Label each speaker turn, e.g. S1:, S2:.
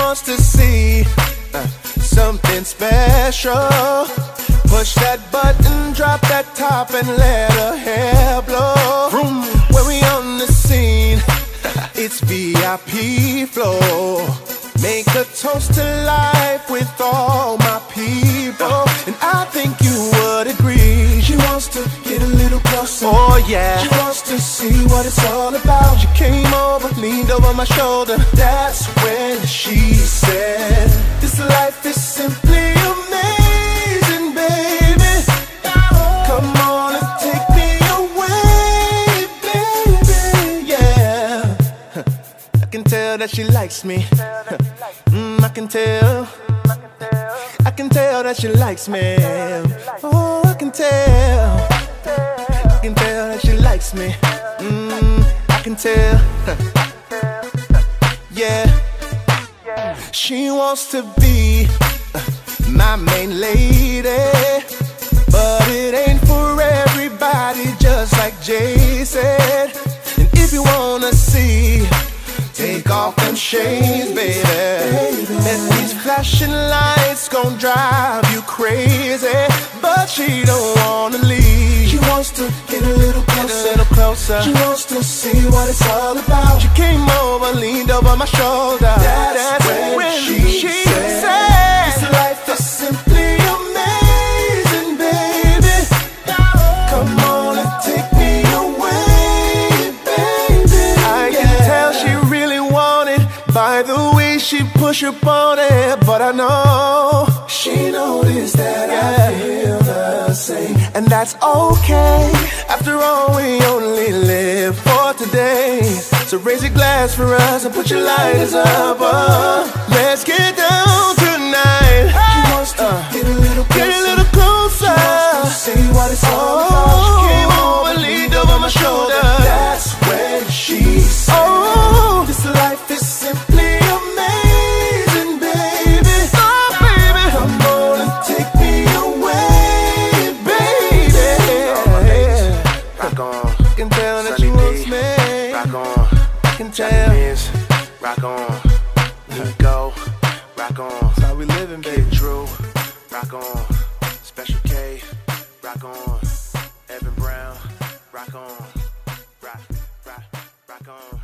S1: wants to see something special. Push that button, drop that top, and let her hair blow. Vroom. When we on the scene, it's VIP flow. Make a toast to life with all my people, and I think you would agree. She wants to get a little closer. Oh yeah. She wants to see what it's all about. She came over, leaned over my shoulder. That's when she said, "This life is simply amazing, baby. Come on and take me away, baby." Yeah. I can tell that she likes me. I can tell. I can tell that she likes me. Oh, I can tell. I can tell that she likes me. I can tell. Yeah. She wants to be my main lady, but it ain't for everybody, just like Jay said. And if you wanna see, take off them shades, baby. And these flashing lights gon' drive you crazy. But she don't wanna leave. She wants to get a little closer. She wants to see what it's all about. She came over, leaned over my shoulder. That's when she said, "This life is simply amazing, baby. Come on and take me away, baby." I can tell she really wanted by the way she push up on it, but I know she noticed that I feel the same, and that's okay. After all, we only live for today. So raise your glass for us and put your lighters up. Let's get down tonight. She wants to get a little closer. She wants to see what it's all about. She came over, leaned over my shoulder. That's when she said, "Oh, this life is simply amazing, baby. Oh, baby, come on and take me away, baby."
S2: Rock on.
S1: I can tell that she wants me.
S2: Rock on.
S1: I can tell.
S2: Rock on. Nico. Rock on.
S1: That's how we living, baby.
S2: Kid Drew. Rock on. Special K. Rock on. Evan Brown. Rock on. Rock on.